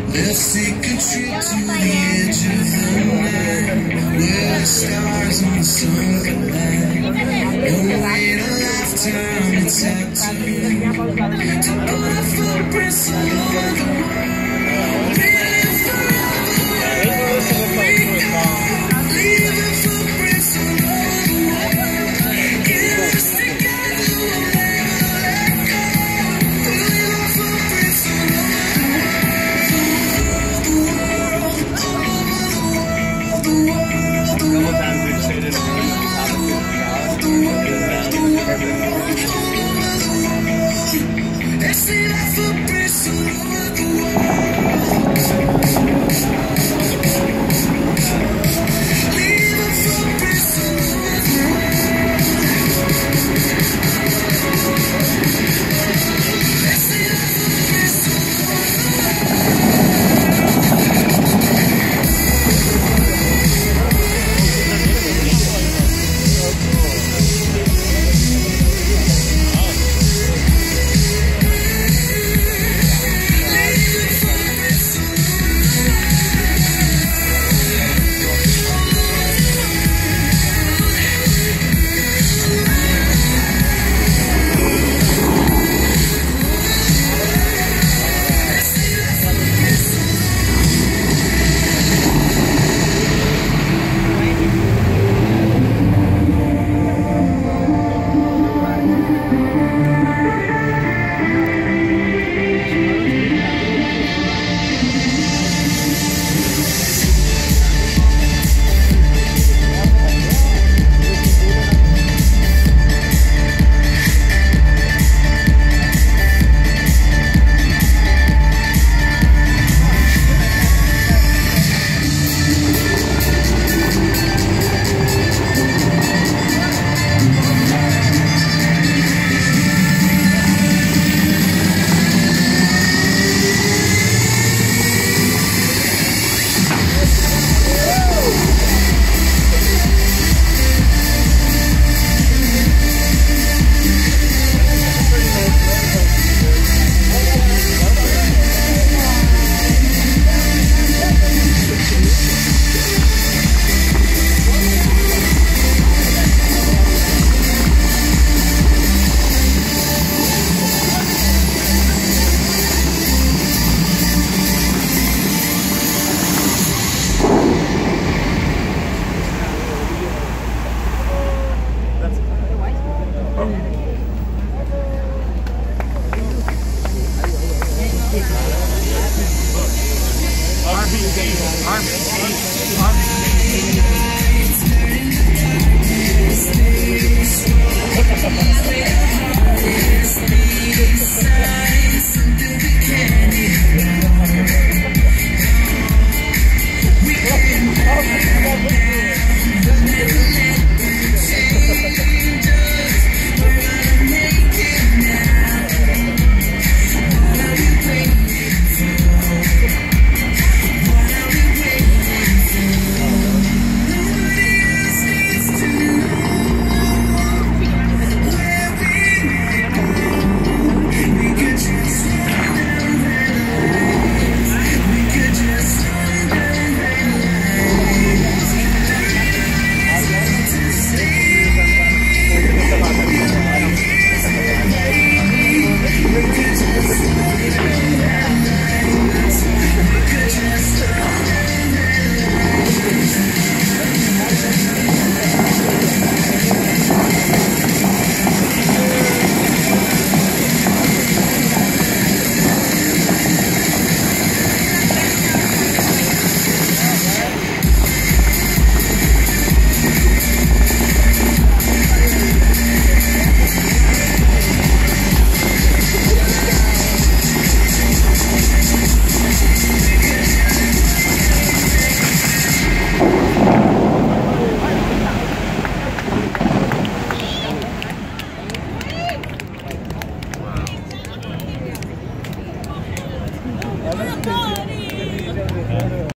Let's take a trip to the edge of the night, where the stars and the sun collide. Don't wait a lifetime to tattoo, to put our footprints all over the world. Living forever, leaving footprints all over the world. Get us together, we'll never let go. Leave our footprints all over the world. Army.